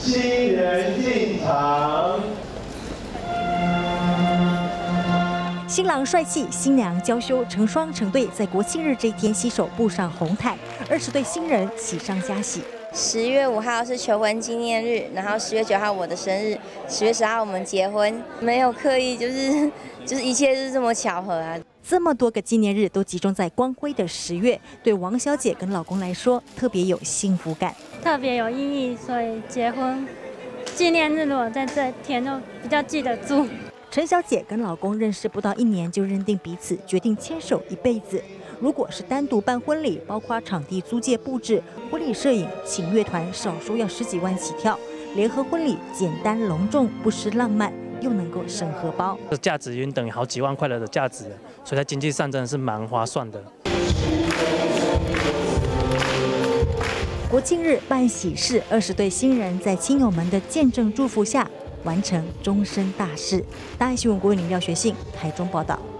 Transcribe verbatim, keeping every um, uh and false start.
新人进场。 新郎帅气，新娘娇羞，成双成对在国庆日这一天携手步上红毯。二十对新人喜上加喜。 十月五号是求婚纪念日，然后十月九号我的生日，十月十号我们结婚，没有刻意，就是就是一切就是这么巧合啊。 这么多个纪念日都集中在光辉的十月，对王小姐跟老公来说特别有幸福感， 特别有意义，所以结婚纪念日如果在这天就比较记得住。 陈小姐跟老公认识不到一年就认定彼此，决定牵手一辈子。如果是单独办婚礼，包括场地租借、布置、婚礼摄影、请乐团，少说要十几万起跳。联合婚礼简单隆重，不失浪漫，又能够省荷包。 这价值已经等于好几万块了的价值了，所以在经济上真的是蛮划算的。 国庆日办喜事，二十对新人在亲友们的见证祝福下，完成终身大事。大爱新闻国语林廖学信台中报道。